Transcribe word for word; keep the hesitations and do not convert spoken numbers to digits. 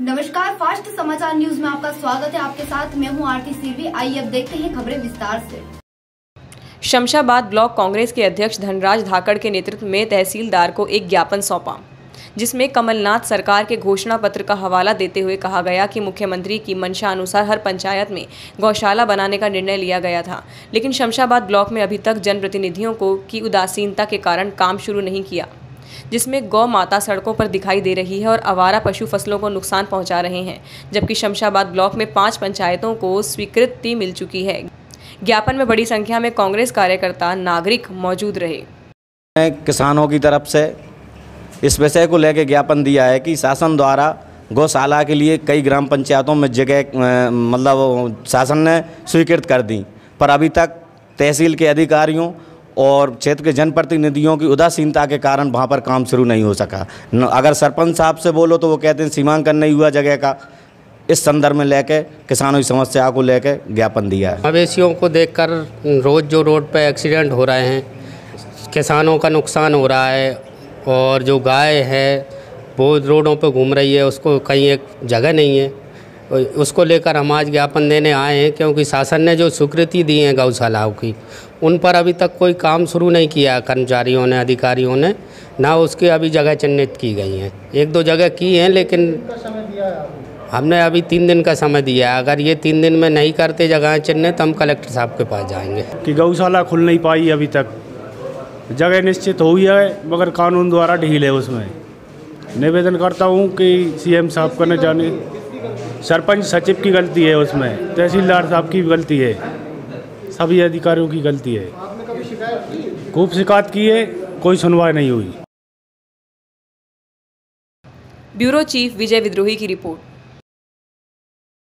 नमस्कार, फास्ट समाचार न्यूज में आपका स्वागत है। आपके साथ मैं हूं आरती सीवी। आइए अब देखते हैं खबरें विस्तार से। शमशाबाद ब्लॉक कांग्रेस के अध्यक्ष धनराज धाकड़ के नेतृत्व में तहसीलदार को एक ज्ञापन सौंपा, जिसमें कमलनाथ सरकार के घोषणा पत्र का हवाला देते हुए कहा गया कि मुख्यमंत्री की मंशा अनुसार हर पंचायत में गौशाला बनाने का निर्णय लिया गया था, लेकिन शमशाबाद ब्लॉक में अभी तक जनप्रतिनिधियों को की उदासीनता के कारण काम शुरू नहीं किया, जिसमें गौ माता सड़कों पर दिखाई दे रही है और आवारा पशु फसलों को नुकसान पहुंचा रहे हैं, जबकि शमशाबाद ब्लॉक में पांच पंचायतों को स्वीकृति मिल चुकी है। ज्ञापन में बड़ी संख्या में कांग्रेस कार्यकर्ता, नागरिक मौजूद रहे। किसानों की तरफ से इस विषय को लेकर ज्ञापन दिया है कि शासन द्वारा गौशाला के लिए कई ग्राम पंचायतों में जगह मतलब शासन ने स्वीकृत कर दी, पर अभी तक तहसील के अधिकारियों और क्षेत्र के जनप्रतिनिधियों की उदासीनता के कारण वहाँ पर काम शुरू नहीं हो सका। अगर सरपंच साहब से बोलो तो वो कहते हैं सीमांकन नहीं हुआ जगह का। इस संदर्भ में लेकर किसानों की समस्या को लेकर ज्ञापन दिया है। मवेशियों को देखकर रोज़ जो रोड पर एक्सीडेंट हो रहे हैं, किसानों का नुकसान हो रहा है, और जो गाय है वो रोडों पर घूम रही है, उसको कहीं एक जगह नहीं है। उसको लेकर हम आज ज्ञापन देने आए हैं, क्योंकि शासन ने जो स्वीकृति दी है गौशालाओं की, उन पर अभी तक कोई काम शुरू नहीं किया कर्मचारियों ने, अधिकारियों ने, ना उसकी अभी जगह चिन्हित की गई हैं। एक दो जगह की हैं, लेकिन हमने अभी तीन दिन का समय दिया है। अगर ये तीन दिन में नहीं करते जगह चिन्हित, हम कलेक्टर साहब के पास जाएंगे। कि गौशाला खुल नहीं पाई अभी तक, जगह निश्चित हुई है मगर कानून द्वारा ढील है। उसमें निवेदन करता हूँ कि सीएम साहब को न जाने, सरपंच सचिव की गलती है, उसमें तहसीलदार साहब की गलती है, सभी अधिकारियों की गलती है। खूब शिकायत की है, कोई सुनवाई नहीं हुई। ब्यूरो चीफ विजय विद्रोही की रिपोर्ट।